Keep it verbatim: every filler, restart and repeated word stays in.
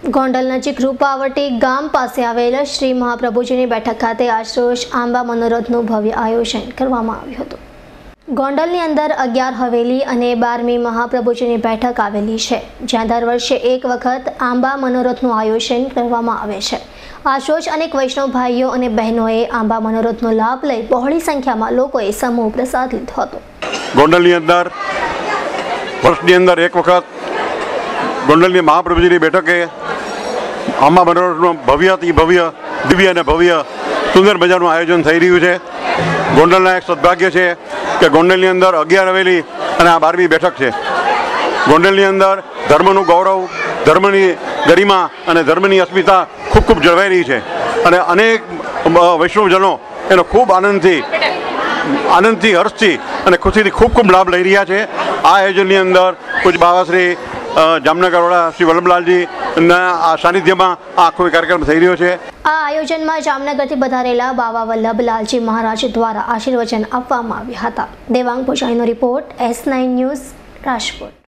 ગોંડલ નજીક રૂપાવટી ગામ પાસે આવેલ શ્રી મહાપ્રભુજીની બેઠક ખાતે આજરોજ આંબા મનોરથનું ભવ્ય આયોજન કરવામાં આવ્યું હતું। ગોંડલની અંદર અગિયાર હવેલી અને બારમી મહાપ્રભુજીની બેઠક આવેલી છે, જ્યાં દર વર્ષે એક વખત આંબા મનોરથનું આયોજન કરવામાં આવે છે। આજરોજ અનેક વૈષ્ણવ ભાઈઓ અને બહેનોએ આંબા મનોરથનો લાભ લઈ બહોળી સંખ્યામાં લોકોએ સમૂહ પ્રસાદ લીધો હતો। ગોંડલની અંદર વર્ષની અંદર એક વખત ગોંડલની મહાપ્રભુજીની બેઠકે આંબા મનોરથનું ભવ્યથી ભવ્ય દિવ્ય અને ભવ્ય સુંદર મજાનું આયોજન થઈ રહ્યું છે। ગોંડલના એક સદભાગ્ય છે કે ગોંડલની અંદર અગિયાર હવેલી અને આ બારમી બેઠક છે। ગોંડલની અંદર ધર્મનું ગૌરવ, ધર્મની ગરિમા અને ધર્મની અસ્મિતા ખૂબ ખૂબ જળવાઈ રહી છે અને અનેક વૈષ્ણવજનો એનો ખૂબ આનંદથી આનંદથી હર્ષથી અને ખુશીથી ખૂબ ખૂબ લાભ લઈ રહ્યા છે। આ આયોજનની અંદર પૂજ્ય બાવાશ્રી જામનગરવાળા શ્રી વલ્લભલાલજીના આ સાનિધ્યમાં આ આખો કાર્યક્રમ થઈ રહ્યો છે। આ આયોજનમાં જામનગરથી પધારેલા બાવા વલ્લભલાલજી મહારાજ દ્વારા આશીર્વચન આપવામાં આવ્યા હતા। દેવાંગ પૂજારીનો report, S nine news, Rajkot.